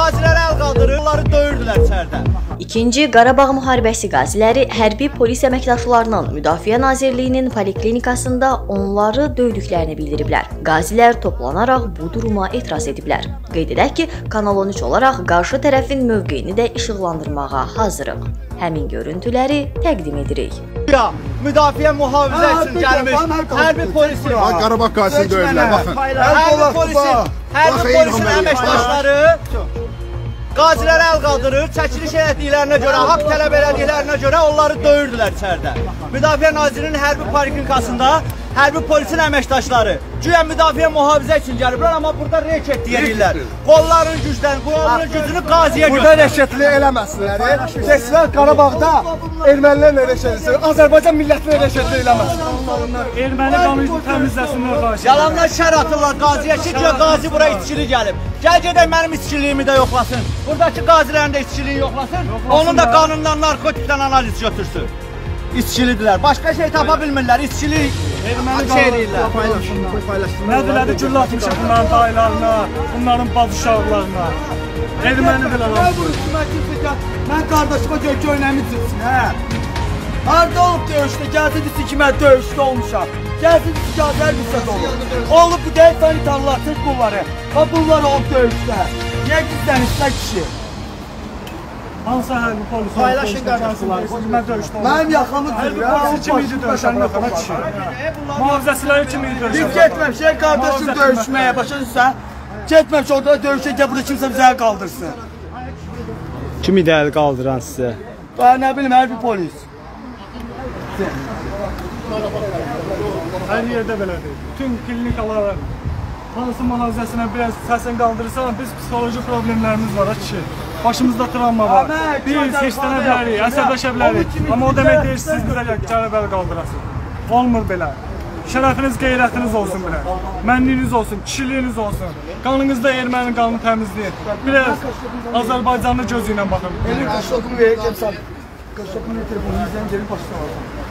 Qazilərə əl qaldırır, onları döyürdülər içəridə. İkinci Qarabağ müharibəsi qaziləri hərbi polis əməkdaşlarının Müdafiə Nazirliyinin poliklinikasında onları döydüklərini bildiriblər. Qazilər toplanaraq bu duruma etiraz ediblər. Qeyd edək ki, Kanal 13 olaraq qarşı tərəfin mövqeyini də işıqlandırmağa hazırıq. Həmin görüntüləri təqdim edirik. Müdafiə mühafizə üçün gəlmiş hərbi polisin. Qarabağ qazisini döyürlər, baxın. Hərbi polisin əməkdaşları qazilərə əl qaldırır, çəkiliş etdiklərinə görə, haqq tələb elədiklərinə görə onları döyürdülər içəridə. Müdafiə Nazirinin hərbi poliklinikasında hərbi polisin əməkdaşları güya müdafiə mühafizə üçün gəliblər, amma burada reket deyirlər. Qolların gücünü qaziyə götürür. Burada rəketli eləməsinlər. Seçilər Qarabağda ermənilərlə rəketli, Azərbaycan millətlə rəketli eləməsin. Erməni qanunu təmizləsinlər. Yalanlar şər atırlar qaziyə ki, güya qazi bura içkili gəlib. Gəl gedək mənim içkiliyimi də yoxlasın. Buradakı qazilərin də içkiliyi yoxlasın. Onun da qanundan, narkotikdən analiz götürsün. İçkilidirlər. Başqa şey tapa bilmirlər. İçkili şey deyirlər. Nə dilədi güllə atmışıq bunların dayılarına, bunların baz uşaqlarına. Ermənidirlər. Mən qardaşıma gök oynamı çıxsın, hə? Harada olub döyüşdə? Gəlsin ki, mən döyüşdə olmuşam. Gəlsin ki, gəzər bilsət olur. Olub bu deyil, səni tanılarsın bunları. Ha, bunlar olub döyüşdə. Niyə gizlənirsən kişi? Hansı hərbi polis olub? Paylaşın qardaşlar. Mən döyüşdə olub. Mənim yaxamı hərbi polisi kim idi döyüşən yoxuna kişi? Mühafizəçiləri kim idi döyüşən? Biz getməmişək qardaşım döyüşməyə, başa düşsən? Getməmiş orada döyüşə gəl, burada kimsə bizə əl qaldırsın. Kim idi əl qaldıran sizə? Ben ne bileyim hərbi polis. Hər yerdə belədir. Bütün klinikalar hansı mühafizəsinə biraz səsin qaldırırsan, biz psixoloji problemlərimiz var kişi. Başımızda travma var. Biz hirslənə bilərik, əsəbləşə bilərik. Amma o demək deyir, siz bizə gəlib əl qaldırasınız. Olmur belə. Şərəfiniz, qeyrətiniz olsun belə. Mənliyiniz olsun, kişiliyiniz olsun. Qanınızda erməni qanını təmizləyin. Biraz Azərbaycanlı gözü ilə baxın. Elin kaşokumu verəcəm sən. Kaşokumu telefonu izləyən gelin başına alsın.